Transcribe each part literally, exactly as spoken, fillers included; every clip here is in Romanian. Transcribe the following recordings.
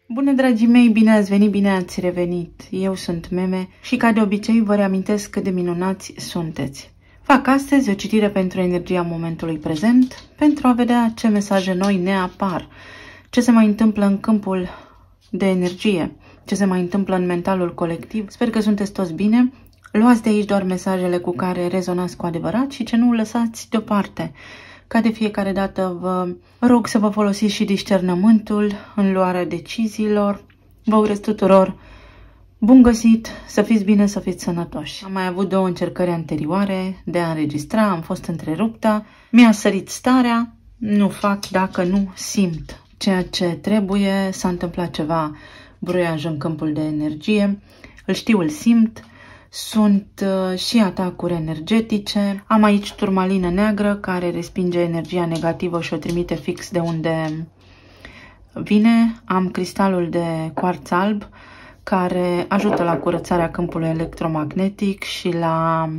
Bună, dragii mei, bine ați venit, bine ați revenit. Eu sunt Meme și ca de obicei vă reamintesc cât de minunați sunteți. Fac astăzi o citire pentru energia momentului prezent, pentru a vedea ce mesaje noi ne apar, ce se mai întâmplă în câmpul de energie, ce se mai întâmplă în mentalul colectiv. Sper că sunteți toți bine. Luați de aici doar mesajele cu care rezonați cu adevărat și ce nu lăsați deoparte. Ca de fiecare dată vă rog să vă folosiți și discernământul în luarea deciziilor. Vă urez tuturor bun găsit, să fiți bine, să fiți sănătoși. Am mai avut două încercări anterioare de a înregistra, am fost întreruptă, mi-a sărit starea, nu fac dacă nu simt ceea ce trebuie, s-a întâmplat ceva bruiaj în câmpul de energie, îl știu, îl simt. Sunt uh, și atacuri energetice. Am aici turmalină neagră care respinge energia negativă și o trimite fix de unde vine. Am cristalul de cuarț alb care ajută la curățarea câmpului electromagnetic și la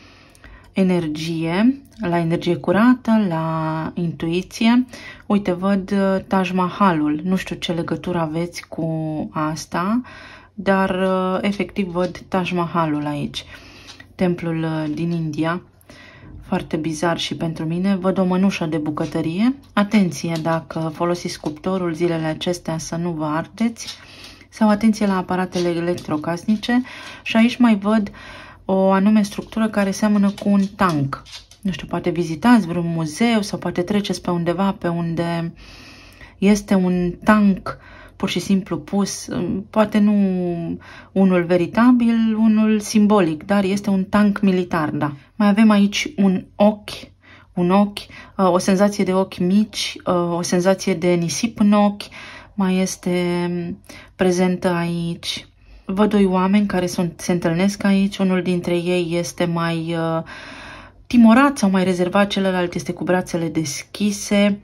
energie, la energie curată, la intuiție. Uite, văd Taj Mahalul. Nu știu ce legătură aveți cu asta, dar efectiv văd Taj Mahalul aici, templul din India, foarte bizar și pentru mine. Văd o mănușă de bucătărie. Atenție dacă folosiți cuptorul zilele acestea să nu vă ardeți, sau atenție la aparatele electrocasnice. Și aici mai văd o anume structură care seamănă cu un tank. Nu știu, poate vizitați vreun muzeu sau poate treceți pe undeva pe unde este un tank pur și simplu pus, poate nu unul veritabil, unul simbolic, dar este un tank militar, da. Mai avem aici un ochi, un ochi, o senzație de ochi mici, o senzație de nisip în ochi, mai este prezentă aici. Văd doi oameni care sunt, se întâlnesc aici, unul dintre ei este mai uh, timorat sau mai rezervat, celălalt este cu brațele deschise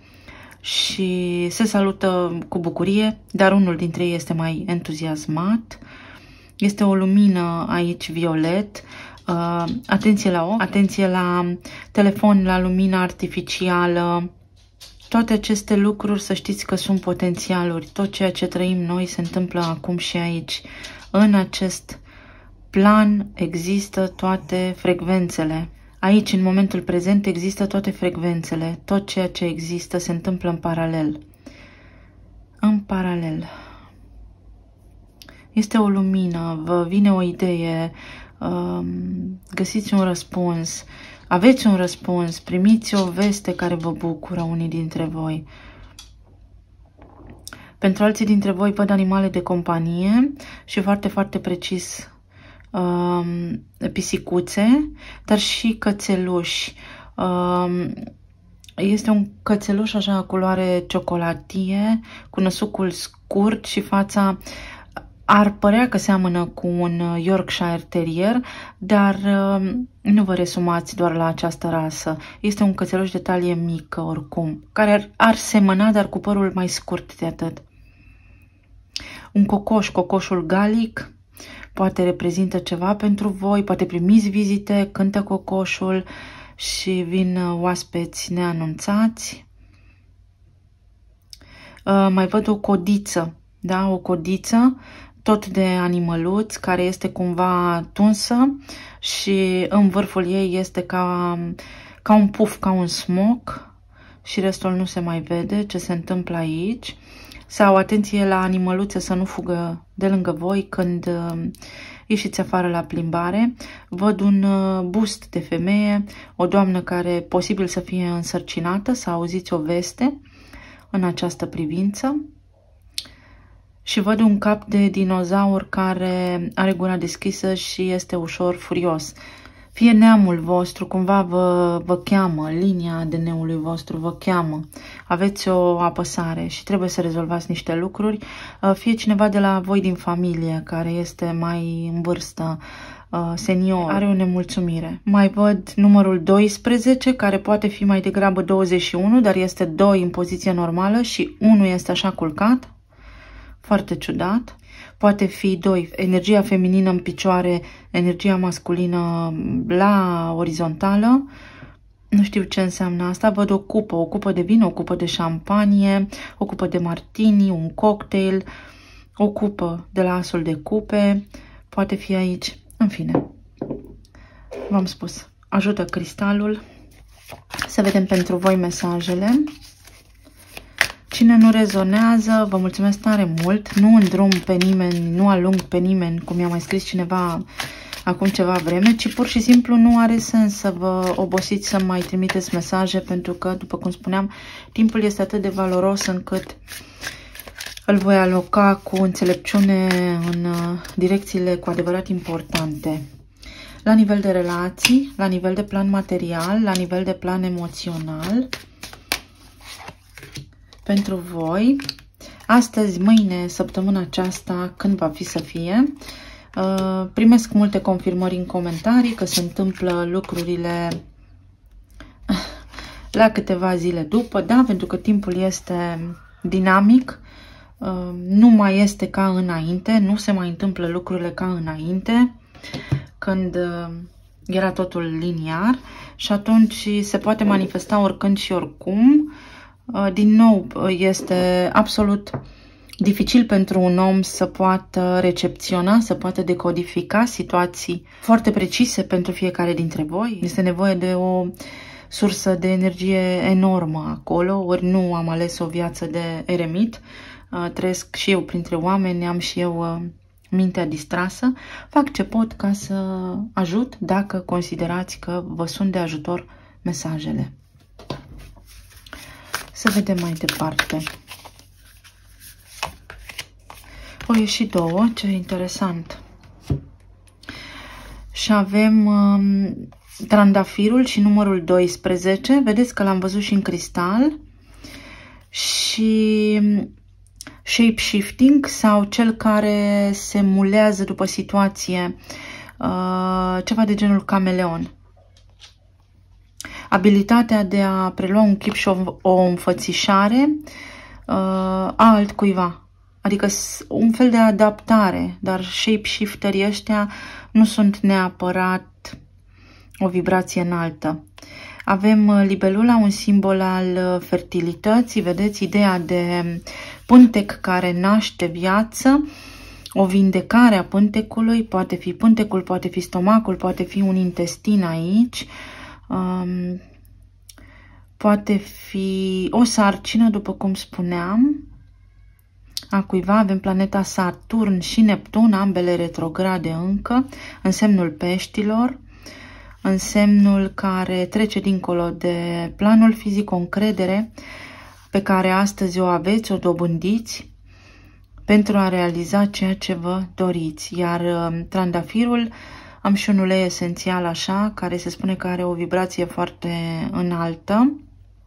și se salută cu bucurie, dar unul dintre ei este mai entuziasmat. Este o lumină aici violet. Uh, atenție la ochi, atenție la telefon, la lumina artificială. Toate aceste lucruri, să știți că sunt potențialuri. Tot ceea ce trăim noi se întâmplă acum și aici. În acest plan există toate frecvențele. Aici, în momentul prezent, există toate frecvențele. Tot ceea ce există se întâmplă în paralel. În paralel. Este o lumină, vă vine o idee, găsiți un răspuns, aveți un răspuns, primiți o veste care vă bucură unii dintre voi. Pentru alții dintre voi văd animale de companie și foarte, foarte precis um, pisicuțe, dar și cățeluși. Um, este un cățeluș așa culoare ciocolatie, cu năsucul scurt și fața ar părea că seamănă cu un Yorkshire Terrier, dar uh, nu vă resumați doar la această rasă. Este un cățeluș de talie mică oricum, care ar, ar semăna, dar cu părul mai scurt de atât. Un cocoș, cocoșul galic, poate reprezintă ceva pentru voi, poate primiți vizite, cântă cocoșul și vin oaspeți neanunțați. Uh, mai văd o codiță, da, o codiță, tot de animăluț, care este cumva tunsă și în vârful ei este ca, ca un puf, ca un smoke și restul nu se mai vede ce se întâmplă aici. Sau atenție la animăluțe să nu fugă de lângă voi când uh, ieșiți afară la plimbare. Văd un uh, bust de femeie, o doamnă care posibil să fie însărcinată, să auziți o veste în această privință. Și văd un cap de dinozaur care are gura deschisă și este ușor furios. Fie neamul vostru cumva vă, vă cheamă, linia A D N-ului vostru vă cheamă. Aveți o apăsare și trebuie să rezolvați niște lucruri. Fie cineva de la voi din familie care este mai în vârstă, senior, are o nemulțumire. Mai văd numărul doisprezece, care poate fi mai degrabă douăzeci și unu, dar este doi în poziție normală și unu este așa culcat. Foarte ciudat. Poate fi doi, energia feminină în picioare, energia masculină la orizontală. Nu știu ce înseamnă asta. Văd o cupă, o cupă de vin, o cupă de șampanie, o cupă de martini, un cocktail. o cupă de la asul de cupe, poate fi aici, în fine. V-am spus, ajută cristalul. Să vedem pentru voi mesajele. Cine nu rezonează, vă mulțumesc tare mult. Nu îndrum pe nimeni, nu alung pe nimeni, cum mi-a mai scris cineva acum ceva vreme, ci pur și simplu nu are sens să vă obosiți să mai trimiteți mesaje, pentru că, după cum spuneam, timpul este atât de valoros încât îl voi aloca cu înțelepciune în direcțiile cu adevărat importante. La nivel de relații, la nivel de plan material, la nivel de plan emoțional, pentru voi, astăzi, mâine, săptămâna aceasta, când va fi să fie, primesc multe confirmări în comentarii că se întâmplă lucrurile la câteva zile după, da, pentru că timpul este dinamic, nu mai este ca înainte, nu se mai întâmplă lucrurile ca înainte, când era totul liniar, și atunci se poate manifesta oricând și oricum. Din nou, este absolut dificil pentru un om să poată recepționa, să poată decodifica situații foarte precise pentru fiecare dintre voi. Este nevoie de o sursă de energie enormă acolo, ori nu am ales o viață de eremit. Trăiesc și eu printre oameni, am și eu mintea distrasă. Fac ce pot ca să ajut dacă considerați că vă sunt de ajutor mesajele. Să vedem mai departe. O ieși două, ce interesant. Și avem um, trandafirul și numărul doisprezece. Vedeți că l-am văzut și în cristal. Și shape-shifting, sau cel care se mulează după situație, uh, ceva de genul cameleon. Abilitatea de a prelua un chip și o, o înfățișare uh, a altcuiva. Adică un fel de adaptare, dar shape-shifterii ăștia nu sunt neapărat o vibrație înaltă. Avem libelula, un simbol al fertilității, vedeți, ideea de pântec care naște viață, o vindecare a pântecului, poate fi pântecul, poate fi stomacul, poate fi un intestin aici, um, poate fi o sarcină, după cum spuneam, a cuiva. Avem planeta Saturn și Neptun, ambele retrograde încă, în semnul peștilor, în semnul care trece dincolo de planul fizic, o încredere pe care astăzi o aveți, o dobândiți pentru a realiza ceea ce vă doriți. Iar trandafirul, am și un ulei esențial așa, care se spune că are o vibrație foarte înaltă.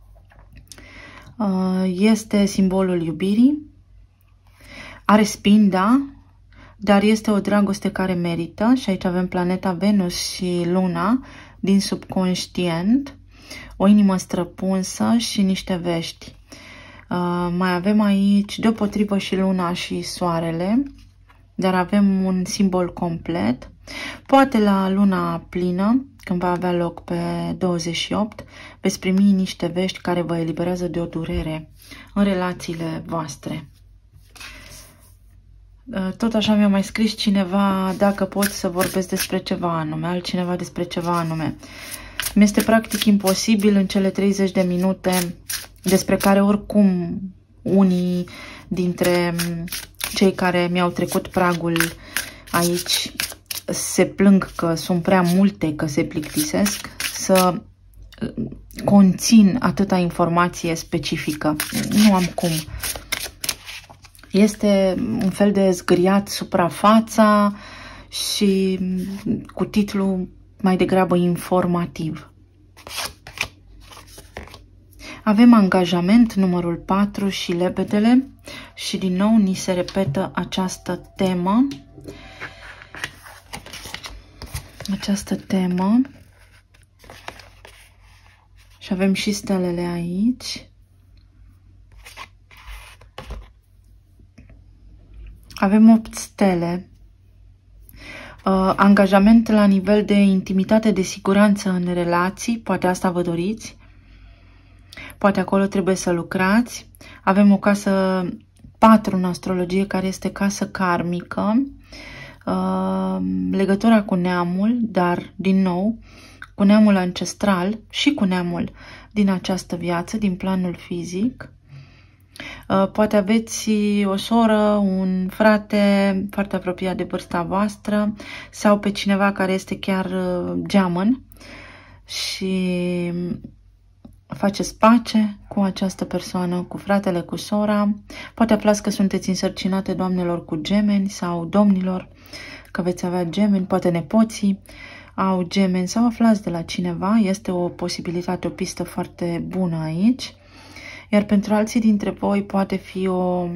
Este simbolul iubirii. Are spin, da, dar este o dragoste care merită. Și aici avem planeta Venus și Luna din subconștient, o inimă străpunsă și niște vești. Uh, mai avem aici deopotrivă și Luna și Soarele, dar avem un simbol complet. Poate la luna plină, când va avea loc pe douăzeci și opt, veți primi niște vești care vă eliberează de o durere în relațiile voastre. Tot așa mi-a mai scris cineva dacă pot să vorbesc despre ceva anume, altcineva despre ceva anume. Mi-este practic imposibil în cele treizeci de minute, despre care oricum unii dintre cei care mi-au trecut pragul aici se plâng că sunt prea multe, că se plictisesc, să conțin atâta informație specifică. Nu am cum. Este un fel de zgâriat suprafața și cu titlu mai degrabă informativ. Avem angajament, numărul patru și lebedele și din nou ni se repetă această temă. Această temă. Și avem și stelele aici. Avem opt stele. Uh, angajament la nivel de intimitate, de siguranță în relații. Poate asta vă doriți. Poate acolo trebuie să lucrați. Avem o casă patru în astrologie, care este casă karmică, legătura cu neamul, dar din nou cu neamul ancestral și cu neamul din această viață, din planul fizic. Poate aveți o soră, un frate foarte apropiat de vârsta voastră sau pe cineva care este chiar geamăn și faceți pace cu această persoană, cu fratele, cu sora. Poate aflați că sunteți însărcinate, doamnelor, cu gemeni sau domnilor, că veți avea gemeni, poate nepoții au gemeni sau aflați de la cineva. Este o posibilitate, o pistă foarte bună aici. Iar pentru alții dintre voi poate fi o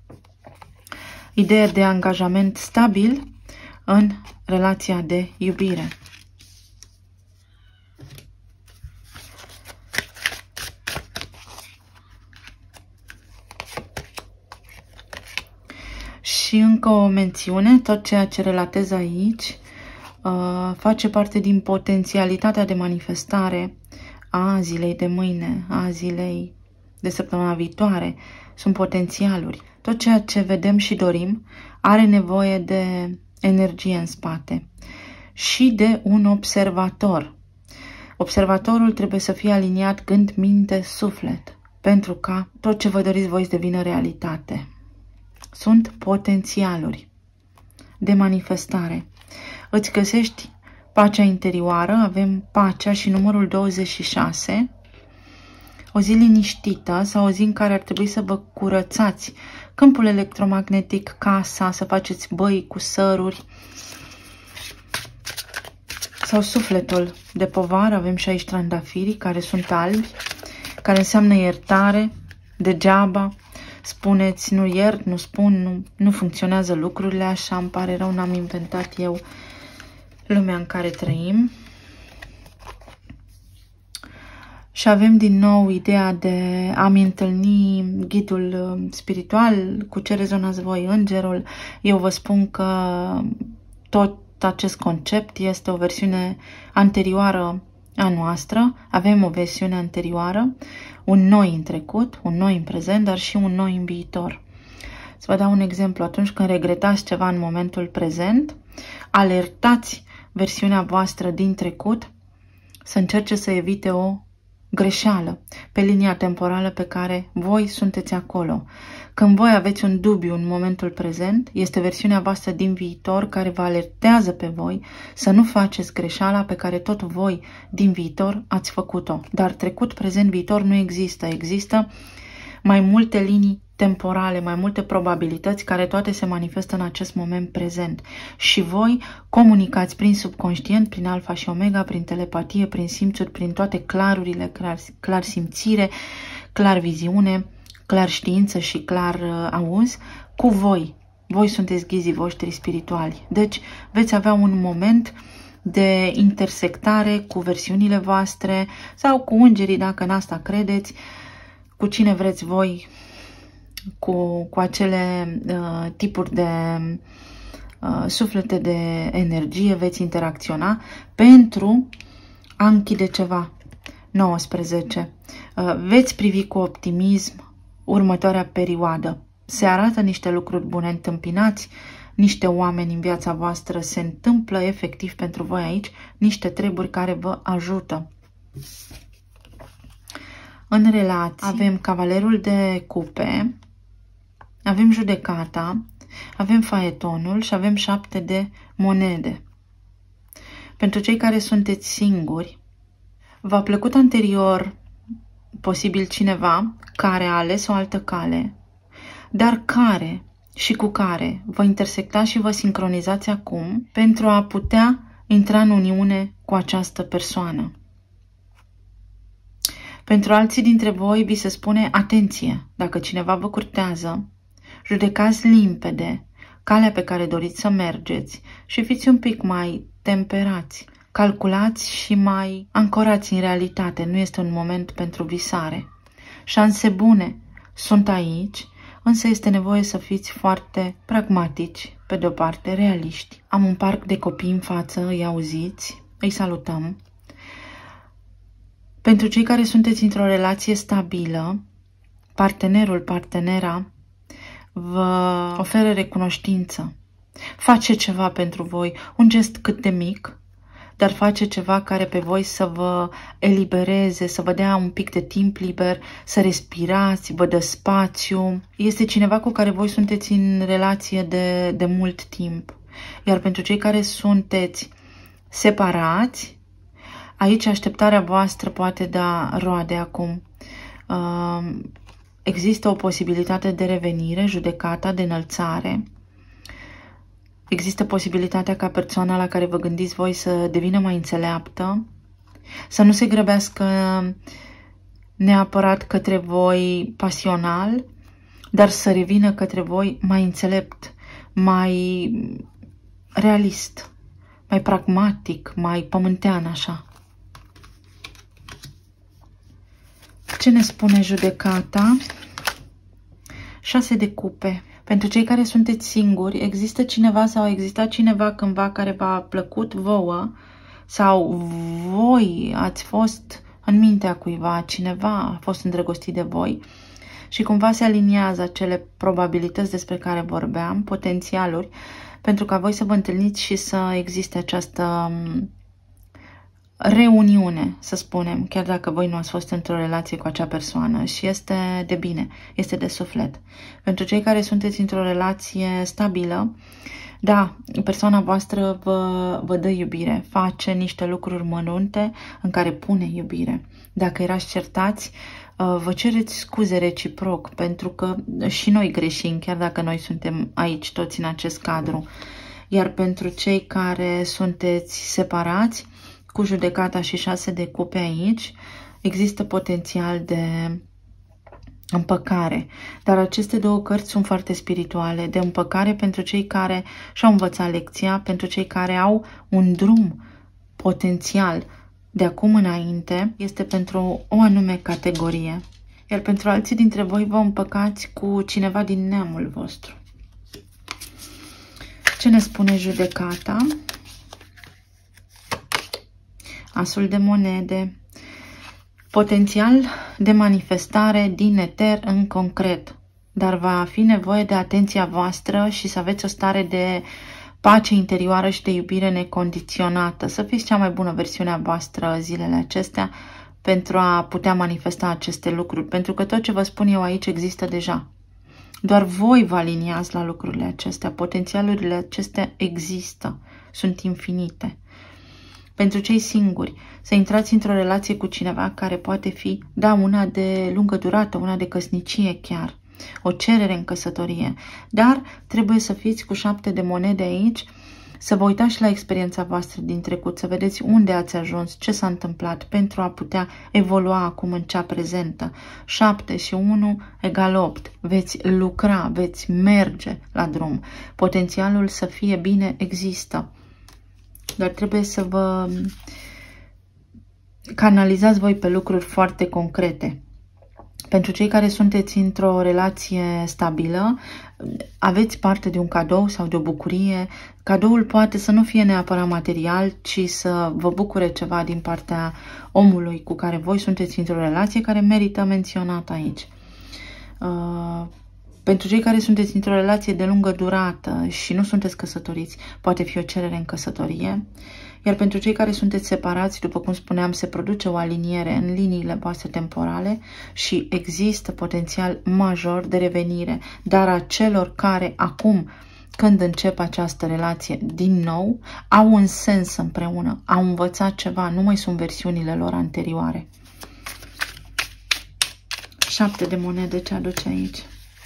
idee de angajament stabil în relația de iubire. Și încă o mențiune, tot ceea ce relatez aici uh, face parte din potențialitatea de manifestare a zilei de mâine, a zilei de săptămâna viitoare. Sunt potențialuri. Tot ceea ce vedem și dorim are nevoie de energie în spate și de un observator. Observatorul trebuie să fie aliniat gând, minte, suflet, pentru ca tot ce vă doriți voi să devină realitate. Sunt potențialuri de manifestare. Îți găsești pacea interioară, avem pacea și numărul douăzeci și șase, o zi liniștită sau o zi în care ar trebui să vă curățați câmpul electromagnetic, casa, să faceți băi cu săruri sau sufletul de povară. Avem și aici trandafirii care sunt albi, care înseamnă iertare, degeaba. Spuneți, nu iert, nu spun, nu, nu funcționează lucrurile așa, îmi pare rău, n-am inventat eu lumea în care trăim. Și avem din nou ideea de a-mi întâlni ghidul spiritual, cu ce rezonați voi, îngerul. Eu vă spun că tot acest concept este o versiune anterioară a noastră. Avem o versiune anterioară, un noi în trecut, un noi în prezent, dar și un noi în viitor. Să vă dau un exemplu. Atunci când regretați ceva în momentul prezent, alertați versiunea voastră din trecut să încerce să evite o greșeală pe linia temporală pe care voi sunteți acolo. Când voi aveți un dubiu în momentul prezent, este versiunea voastră din viitor care vă alertează pe voi să nu faceți greșeala pe care tot voi din viitor ați făcut-o. Dar trecut, prezent, viitor nu există. Există mai multe linii temporale, mai multe probabilități care toate se manifestă în acest moment prezent. Și voi comunicați prin subconștient, prin alfa și omega, prin telepatie, prin simțuri, prin toate clarurile, clar, clar simțire, clar viziune, clar știință și clar uh, auz, cu voi. Voi sunteți ghizii voștri spirituali. Deci veți avea un moment de intersectare cu versiunile voastre sau cu îngerii, dacă în asta credeți, cu cine vreți voi, cu, cu acele uh, tipuri de uh, suflete de energie veți interacționa pentru a închide ceva. nouăsprezece. Uh, veți privi cu optimism următoarea perioadă. Se arată niște lucruri bune, întâmpinați niște oameni în viața voastră, se întâmplă efectiv pentru voi aici niște treburi care vă ajută. În relații avem cavalerul de cupe, avem judecata, avem faetonul și avem șapte de monede. Pentru cei care sunteți singuri, v-a plăcut anterior posibil cineva care a ales o altă cale, dar care și cu care vă intersectați și vă sincronizați acum pentru a putea intra în uniune cu această persoană. Pentru alții dintre voi vi se spune, atenție, dacă cineva vă curtează, judecați limpede calea pe care doriți să mergeți și fiți un pic mai temperați, calculați și mai ancorați în realitate. Nu este un moment pentru visare. Șanse bune sunt aici, însă este nevoie să fiți foarte pragmatici, pe de-o parte, realiști. Am un parc de copii în față, îi auziți, îi salutăm. Pentru cei care sunteți într-o relație stabilă, partenerul, partenera, vă oferă recunoștință, face ceva pentru voi, un gest cât de mic, dar face ceva care pe voi să vă elibereze, să vă dea un pic de timp liber, să respirați, vă dă spațiu. Este cineva cu care voi sunteți în relație de, de mult timp. Iar pentru cei care sunteți separați, aici așteptarea voastră poate da roade acum. Uh, există o posibilitate de revenire, judecata, de înălțare. Există posibilitatea ca persoana la care vă gândiți voi să devină mai înțeleaptă, să nu se grăbească neapărat către voi pasional, dar să revină către voi mai înțelept, mai realist, mai pragmatic, mai pământean așa. Ce ne spune judecata? Șase de cupe. Pentru cei care sunteți singuri, există cineva sau a existat cineva cândva care v-a plăcut vouă sau voi ați fost în mintea cuiva, cineva a fost îndrăgostit de voi și cumva se aliniază acele probabilități despre care vorbeam, potențialuri, pentru ca voi să vă întâlniți și să existe această reuniune, să spunem, chiar dacă voi nu ați fost într-o relație cu acea persoană și este de bine, este de suflet. Pentru cei care sunteți într-o relație stabilă, da, persoana voastră vă, vă dă iubire, face niște lucruri mărunte în care pune iubire. Dacă erați certați, vă cereți scuze reciproc, pentru că și noi greșim, chiar dacă noi suntem aici toți în acest cadru. Iar pentru cei care sunteți separați, cu judecata și șase de cupe aici, există potențial de împăcare. Dar aceste două cărți sunt foarte spirituale, de împăcare pentru cei care și-au învățat lecția, pentru cei care au un drum potențial de acum înainte, este pentru o anume categorie. Iar pentru alții dintre voi vă împăcați cu cineva din neamul vostru. Ce ne spune judecata? Asul de monede. Potențial de manifestare din eter în concret. Dar va fi nevoie de atenția voastră și să aveți o stare de pace interioară și de iubire necondiționată. Să fiți cea mai bună versiune a voastră zilele acestea pentru a putea manifesta aceste lucruri. Pentru că tot ce vă spun eu aici există deja. Doar voi vă aliniați la lucrurile acestea. Potențialurile acestea există. Sunt infinite. Pentru cei singuri, să intrați într-o relație cu cineva care poate fi, da, una de lungă durată, una de căsnicie chiar, o cerere în căsătorie, dar trebuie să fiți cu șapte de monede aici, să vă uitați la experiența voastră din trecut, să vedeți unde ați ajuns, ce s-a întâmplat pentru a putea evolua acum în cea prezentă. șapte și unu egal opt. Veți lucra, veți merge la drum. Potențialul să fie bine există. Dar trebuie să vă canalizați voi pe lucruri foarte concrete. Pentru cei care sunteți într-o relație stabilă, aveți parte de un cadou sau de o bucurie. Cadoul poate să nu fie neapărat material, ci să vă bucure ceva din partea omului cu care voi sunteți într-o relație, care merită menționat aici. Uh, Pentru cei care sunteți într-o relație de lungă durată și nu sunteți căsătoriți, poate fi o cerere în căsătorie. Iar pentru cei care sunteți separați, după cum spuneam, se produce o aliniere în liniile voastre temporale și există potențial major de revenire. Dar a celor care acum, când încep această relație din nou, au un sens împreună, au învățat ceva, nu mai sunt versiunile lor anterioare. Șapte de monede ce aduce aici?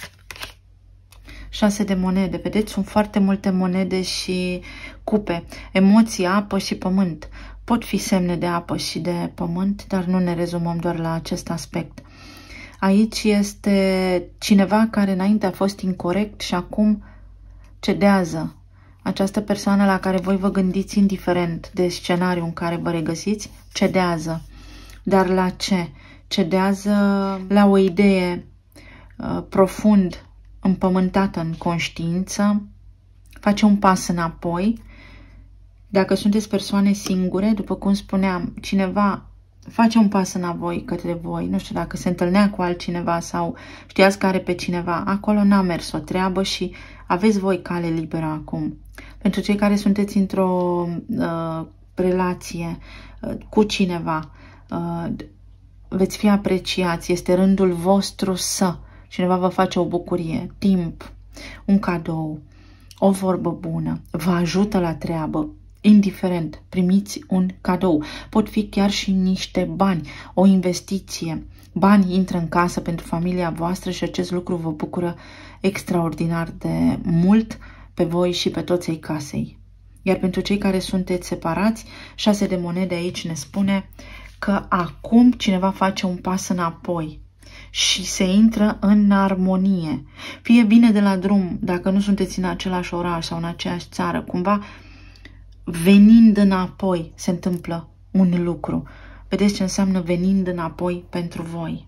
Șase de monede, vedeți, sunt foarte multe monede și cupe, emoții, apă și pământ. Pot fi semne de apă și de pământ, dar nu ne rezumăm doar la acest aspect. Aici este cineva care înainte a fost incorect și acum cedează. Această persoană la care voi vă gândiți, indiferent de scenariul în care vă regăsiți, cedează. Dar la ce? Cedează la o idee uh, profund împământată în conștiință, face un pas înapoi. Dacă sunteți persoane singure, după cum spuneam, cineva face un pas înapoi către voi. Nu știu dacă se întâlnea cu altcineva sau știați că are pe cineva. Acolo n-a mers o treabă și aveți voi cale liberă acum. Pentru cei care sunteți într-o uh, relație uh, cu cineva, uh, veți fi apreciați. Este rândul vostru să. Cineva vă face o bucurie, timp, un cadou, o vorbă bună, vă ajută la treabă. Indiferent, primiți un cadou. Pot fi chiar și niște bani, o investiție. Bani intră în casă pentru familia voastră și acest lucru vă bucură extraordinar de mult pe voi și pe toți ai casei. Iar pentru cei care sunteți separați, șase de monede aici ne spune că acum cineva face un pas înapoi și se intră în armonie. Fie vine de la drum, dacă nu sunteți în același oraș sau în aceeași țară, cumva venind înapoi se întâmplă un lucru. Vedeți ce înseamnă venind înapoi pentru voi.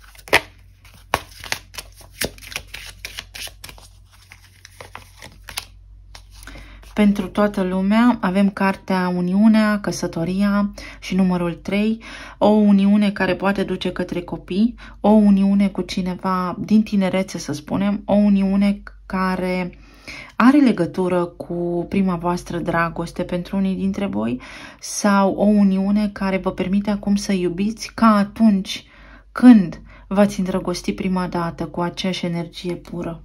Pentru toată lumea avem cartea Uniunea, Căsătoria și numărul trei, o uniune care poate duce către copii, o uniune cu cineva din tinerețe, să spunem, o uniune care are legătură cu prima voastră dragoste pentru unii dintre voi sau o uniune care vă permite acum să iubiți ca atunci când v-ați îndrăgostit prima dată cu aceeași energie pură.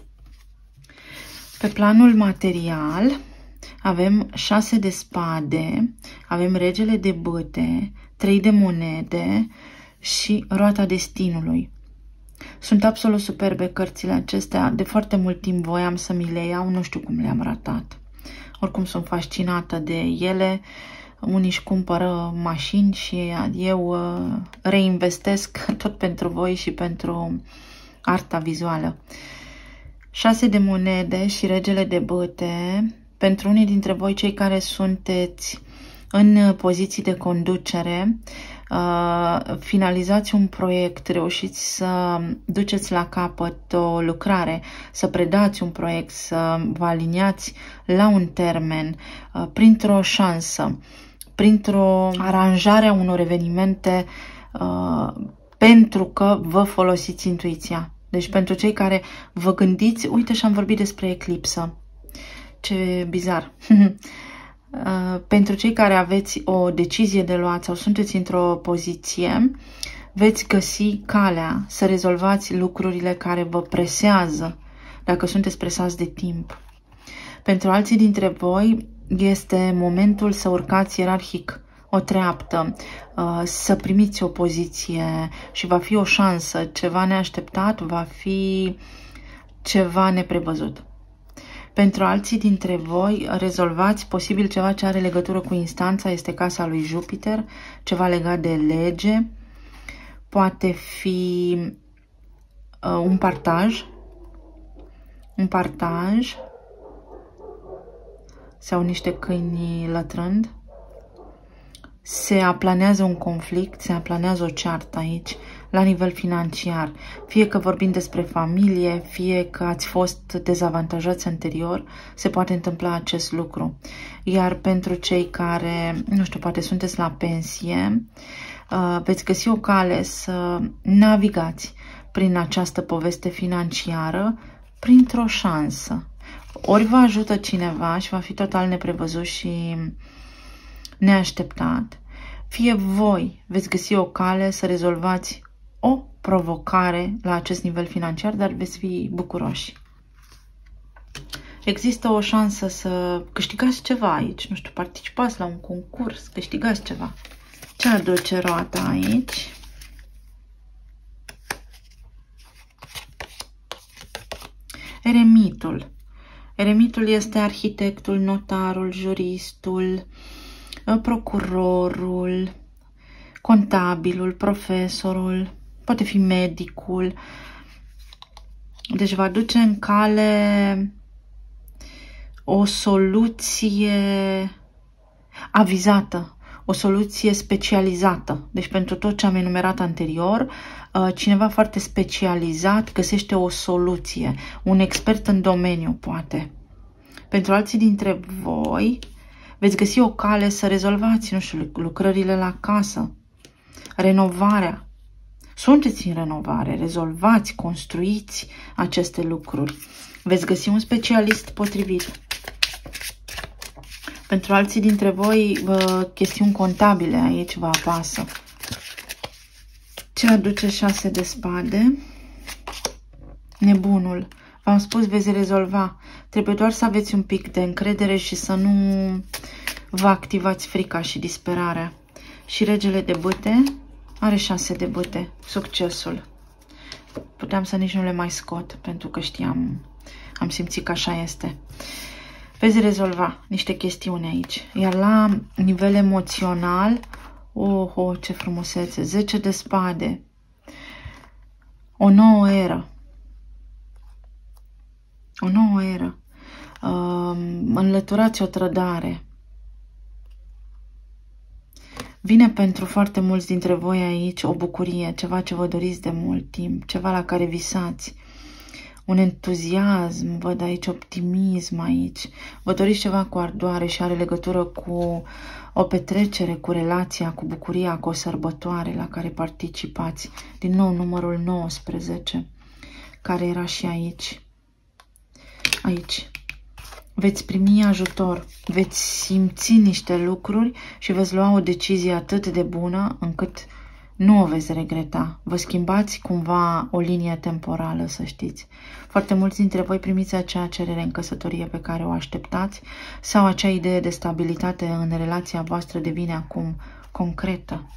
Pe planul material avem șase de spade, avem regele de bâte, trei de monede și roata destinului. Sunt absolut superbe cărțile acestea. De foarte mult timp voiam să mi le iau, nu știu cum le-am ratat. Oricum sunt fascinată de ele. Unii își cumpără mașini și eu reinvestesc tot pentru voi și pentru arta vizuală. Șase de monede și regele de bâte. Pentru unii dintre voi, cei care sunteți în poziții de conducere, finalizați un proiect, reușiți să duceți la capăt o lucrare, să predați un proiect, să vă aliniați la un termen, printr-o șansă, printr-o aranjare a unor evenimente, pentru că vă folosiți intuiția. Deci pentru cei care vă gândiți, uite și am vorbit despre eclipsă. Ce bizar! Pentru cei care aveți o decizie de luat sau sunteți într-o poziție, veți găsi calea să rezolvați lucrurile care vă presează, dacă sunteți presați de timp. Pentru alții dintre voi este momentul să urcați ierarhic o treaptă, să primiți o poziție și va fi o șansă, ceva neașteptat, va fi ceva neprevăzut. Pentru alții dintre voi, rezolvați posibil ceva ce are legătură cu instanța, este casa lui Jupiter, ceva legat de lege, poate fi uh, un partaj, un partaj sau niște câini lătrând. Se aplanează un conflict, se aplanează o ceartă aici, la nivel financiar. Fie că vorbim despre familie, fie că ați fost dezavantajați anterior, se poate întâmpla acest lucru. Iar pentru cei care, nu știu, poate sunteți la pensie, veți găsi o cale să navigați prin această poveste financiară, printr-o șansă. Ori vă ajută cineva și va fi total neprevăzut și neașteptat, fie voi veți găsi o cale să rezolvați o provocare la acest nivel financiar, dar veți fi bucuroși. Există o șansă să câștigați ceva aici, nu știu, participați la un concurs, câștigați ceva. Ce aduce roata aici? Eremitul. Eremitul este arhitectul, notarul, juristul, procurorul, contabilul, profesorul, poate fi medicul. Deci va duce în cale o soluție avizată, o soluție specializată. Deci pentru tot ce am enumerat anterior, cineva foarte specializat găsește o soluție, un expert în domeniu, poate. Pentru alții dintre voi, veți găsi o cale să rezolvați, nu știu, lucrările la casă. Renovarea. Sunteți în renovare, rezolvați, construiți aceste lucruri. Veți găsi un specialist potrivit. Pentru alții dintre voi, chestiuni contabile aici vă apasă. Ce aduce șase de spade? Nebunul. V-am spus, veți rezolva. Trebuie doar să aveți un pic de încredere și să nu vă activați frica și disperarea. Și regele de bâte are șase de bâte. Succesul. Puteam să nici nu le mai scot, pentru că știam, am simțit că așa este. Veți rezolva niște chestiuni aici. Iar la nivel emoțional, oh, oh, ce frumusețe, zece de spade. O nouă eră. O nouă eră. Uh, înlăturați o trădare. Vine pentru foarte mulți dintre voi aici o bucurie, ceva ce vă doriți de mult timp, ceva la care visați. Un entuziasm, văd aici optimism aici. Vă doriți ceva cu ardoare și are legătură cu o petrecere, cu relația, cu bucuria, cu o sărbătoare la care participați. Din nou numărul nouăsprezece, care era și aici. Aici. Veți primi ajutor, veți simți niște lucruri și veți lua o decizie atât de bună încât nu o veți regreta. Vă schimbați cumva o linie temporală, să știți. Foarte mulți dintre voi primiți acea cerere în căsătorie pe care o așteptați sau acea idee de stabilitate în relația voastră devine acum concretă.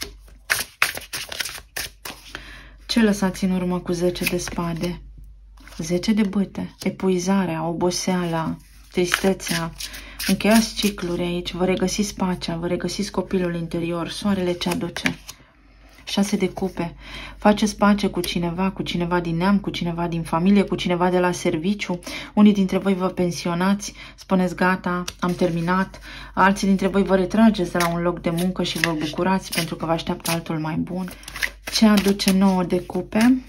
Ce lăsați în urmă cu zece de spade? zece de bâte, epuizarea, oboseala, tristețea. Încheiați cicluri aici, vă regăsiți pacea, vă regăsiți copilul interior, soarele ce aduce. șase de cupe. Faceți pace cu cineva, cu cineva din neam, cu cineva din familie, cu cineva de la serviciu. Unii dintre voi vă pensionați, spuneți gata, am terminat. Alții dintre voi vă retrageți de la un loc de muncă și vă bucurați pentru că vă așteaptă altul mai bun. Ce aduce nouă de cupe?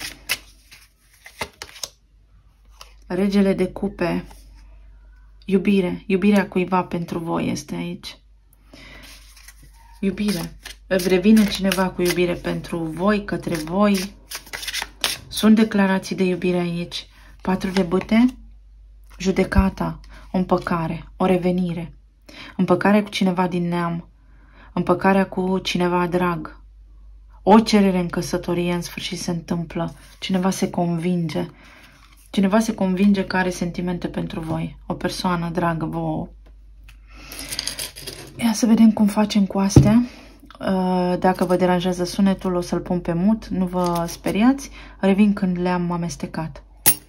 Regele de cupe. Iubire. Iubirea cuiva pentru voi este aici. Iubire. Revine cineva cu iubire pentru voi, către voi. Sunt declarații de iubire aici. Patru de bâte. Judecata. O împăcare. O revenire. Împăcarea cu cineva din neam. Împăcarea cu cineva drag. O cerere în căsătorie în sfârșit se întâmplă. Cineva se convinge. Cineva se convinge că are sentimente pentru voi. O persoană dragă vouă. Ia să vedem cum facem cu astea. Dacă vă deranjează sunetul, o să-l pun pe mut. Nu vă speriați. Revin când le-am amestecat.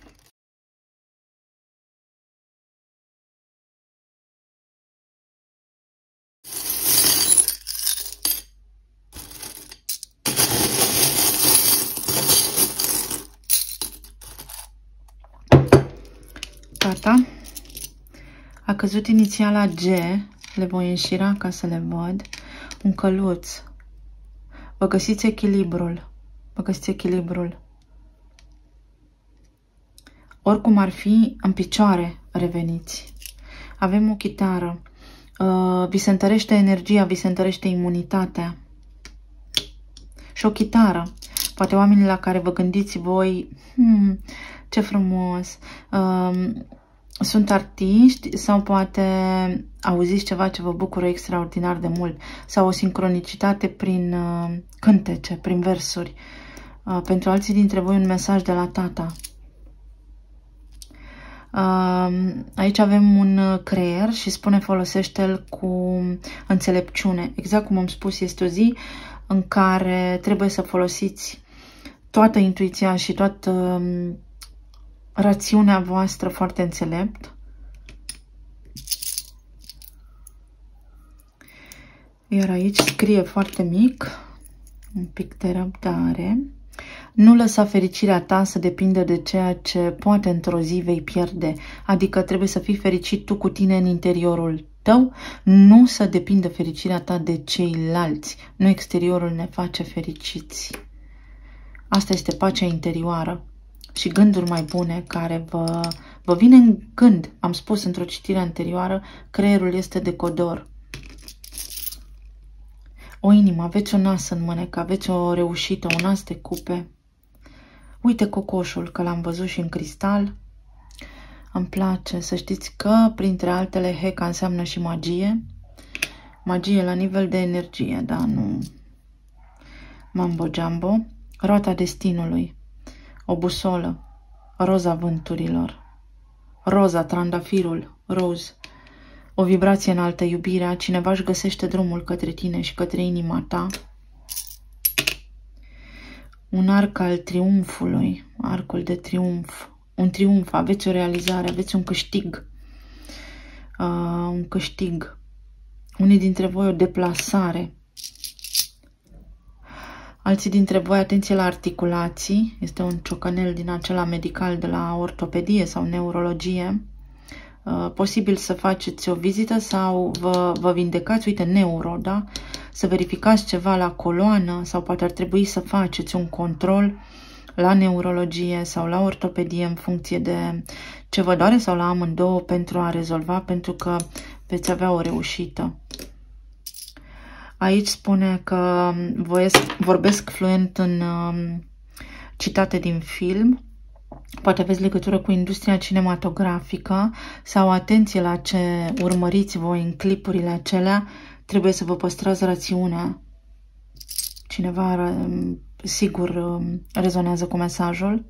Gata. A căzut inițiala G. Le voi înșira ca să le văd. Un căluț. Vă găsiți echilibrul. Vă găsiți echilibrul. Oricum ar fi, în picioare reveniți. Avem o chitară. Uh, vi se întărește energia, vi se întărește imunitatea. Și o chitară. Poate oamenii la care vă gândiți voi, hmm, ce frumos, uh, sunt artiști sau poate auziți ceva ce vă bucură extraordinar de mult sau o sincronicitate prin uh, cântece, prin versuri. Uh, pentru alții dintre voi un mesaj de la tata. Uh, aici avem un creier și spune folosește-l cu înțelepciune. Exact cum am spus, este o zi în care trebuie să folosiți toată intuiția și toată uh, rațiunea voastră foarte înțelept. Iar aici scrie foarte mic, un pic de răbdare. Nu lăsa fericirea ta să depindă de ceea ce poate într-o zi vei pierde. Adică trebuie să fii fericit tu cu tine în interiorul tău, nu să depindă fericirea ta de ceilalți. Nu exteriorul ne face fericiți. Asta este pacea interioară și gânduri mai bune care vă, vă vine în gând. Am spus într-o citire anterioară, creierul este decodor. O inimă, aveți un as în mânecă, aveți o reușită, un as de cupe. Uite cocoșul, că l-am văzut și în cristal. Îmi place să știți că, printre altele, Heca înseamnă și magie. Magie la nivel de energie, da, nu mambo-jumbo. Roata destinului, o busolă, roza vânturilor, roza, trandafirul, rose, o vibrație înaltă, iubirea, cineva își găsește drumul către tine și către inima ta. Un arc al triumfului, arcul de triumf, un triumf, aveți o realizare, aveți un câștig, uh, un câștig, unii dintre voi o deplasare, alții dintre voi, atenție la articulații, este un ciocanel din acela medical de la ortopedie sau neurologie, uh, posibil să faceți o vizită sau vă, vă vindecați, uite, neuro, da? Să verificați ceva la coloană sau poate ar trebui să faceți un control la neurologie sau la ortopedie în funcție de ce vă doare sau la amândouă pentru a rezolva, pentru că veți avea o reușită. Aici spune că voiesc, vorbesc fluent în um, citate din film, poate aveți legătură cu industria cinematografică sau atenție la ce urmăriți voi în clipurile acelea, trebuie să vă păstrați rațiunea. Cineva sigur rezonează cu mesajul.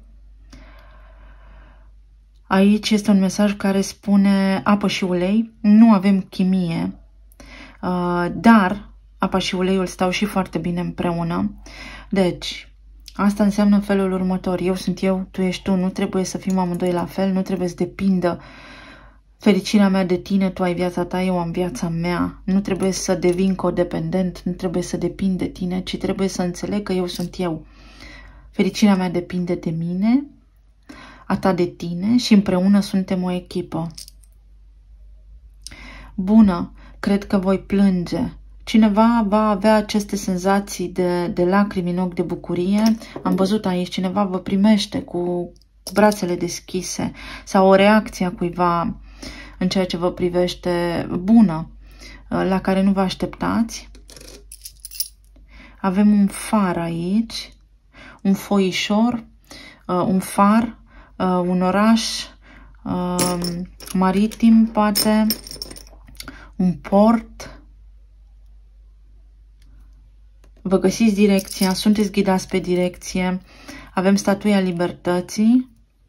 Aici este un mesaj care spune apă și ulei, nu avem chimie, dar apa și uleiul stau și foarte bine împreună. Deci, asta înseamnă în felul următor. Eu sunt eu, tu ești tu, nu trebuie să fim amândoi la fel, nu trebuie să depindă fericirea mea de tine, tu ai viața ta, eu am viața mea. Nu trebuie să devin codependent, nu trebuie să depind de tine, ci trebuie să înțeleg că eu sunt eu. Fericirea mea depinde de mine, a ta de tine și împreună suntem o echipă. Bună, cred că voi plânge. Cineva va avea aceste senzații de, de lacrimi în ochi, de bucurie. Am văzut aici, cineva vă primește cu brațele deschise sau o reacție a cuiva în ceea ce vă privește bună, la care nu vă așteptați. Avem un far aici, un foișor, un far, un oraș maritim, poate, un port. Vă găsiți direcția, sunteți ghidați pe direcție. Avem statuia libertății,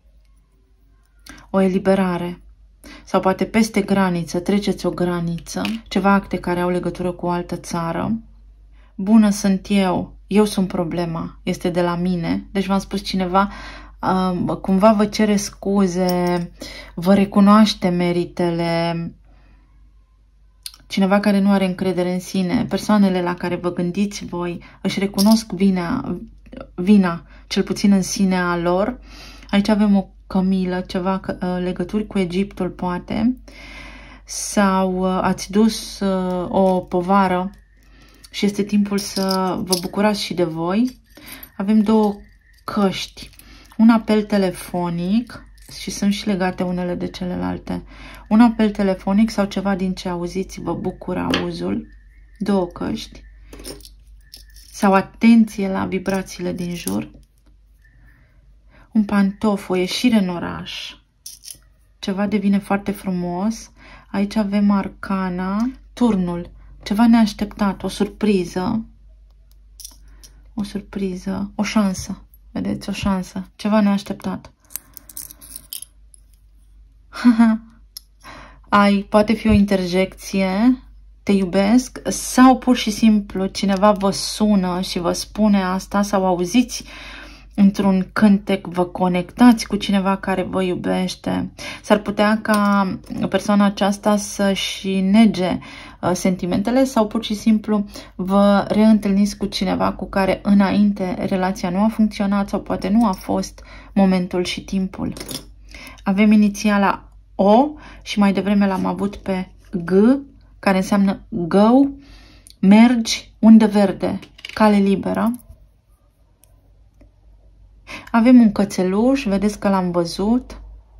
o eliberare. Sau poate peste graniță, treceți o graniță, ceva acte care au legătură cu o altă țară. Bună, sunt eu, eu sunt problema, este de la mine. Deci v-am spus, cineva uh, cumva vă cere scuze, vă recunoaște meritele. Cineva care nu are încredere în sine, persoanele la care vă gândiți voi își recunosc vina, vina cel puțin în sinea lor. Aici avem o cămilă, ceva legături cu Egiptul poate, sau ați dus o povară și este timpul să vă bucurați și de voi. Avem două căști, un apel telefonic și sunt și legate unele de celelalte. Un apel telefonic sau ceva din ce auziți vă bucură auzul, două căști, sau atenție la vibrațiile din jur. Un pantof, o ieșire în oraș, ceva devine foarte frumos. Aici avem arcana, turnul, ceva neașteptat, o surpriză, o surpriză, o șansă, vedeți, o șansă, ceva neașteptat. Ai, poate fi o interjecție, te iubesc, sau pur și simplu cineva vă sună și vă spune asta, sau auziți într-un cântec, vă conectați cu cineva care vă iubește. S-ar putea ca persoana aceasta să-și nege uh, sentimentele sau pur și simplu vă reîntâlniți cu cineva cu care înainte relația nu a funcționat sau poate nu a fost momentul și timpul. Avem inițiala O și mai devreme l-am avut pe G, care înseamnă go, mergi, undă verde, cale liberă. Avem un cățeluș, vedeți că l-am văzut.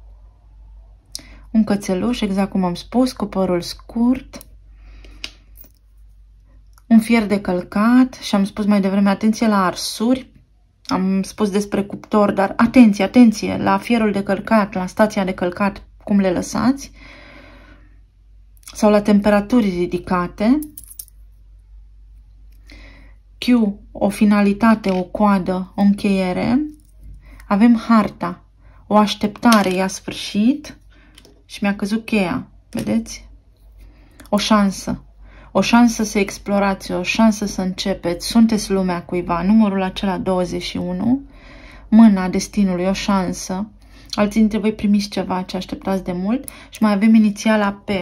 Un cățeluș, exact cum am spus, cu părul scurt. Un fier de călcat și am spus mai devreme atenție la arsuri. Am spus despre cuptor, dar atenție, atenție la fierul de călcat, la stația de călcat, cum le lăsați. Sau la temperaturi ridicate. Q, o finalitate, o coadă, o încheiere. Avem harta, o așteptare, i-a sfârșit și mi-a căzut cheia, vedeți? O șansă, o șansă să explorați, o șansă să începeți, sunteți lumea cuiva, numărul acela douăzeci și unu, mâna destinului, o șansă, alții dintre voi primiți ceva ce așteptați de mult și mai avem inițiala P.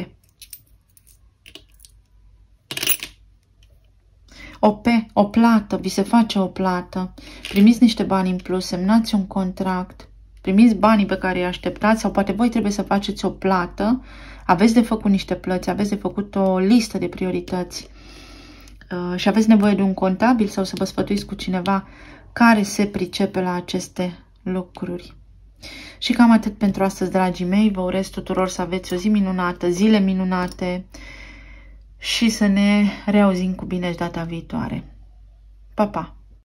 O P, o plată, vi se face o plată, primiți niște bani în plus, semnați un contract, primiți banii pe care îi așteptați sau poate voi trebuie să faceți o plată, aveți de făcut niște plăți, aveți de făcut o listă de priorități uh, și aveți nevoie de un contabil sau să vă sfătuiți cu cineva care se pricepe la aceste lucruri. Și cam atât pentru astăzi, dragii mei, vă urez tuturor să aveți o zi minunată, zile minunate, și să ne reauzim cu bine și data viitoare. Pa, pa!